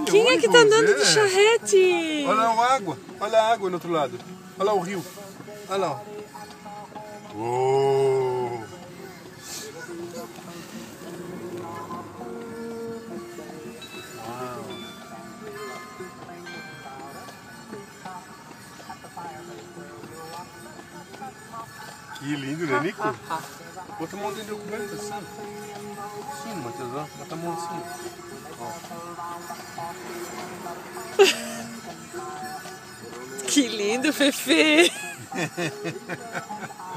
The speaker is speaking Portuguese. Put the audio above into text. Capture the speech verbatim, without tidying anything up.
Quem é que tá andando de charrete? Olha a água, olha a água no outro lado. Olha o rio. Olha lá. Uou. Que lindo, né, Nico? Bota a mão dentro do coberto assim. Sim, Matheus, ó. Bota a mão assim. Ó. Que lindo, Fefe!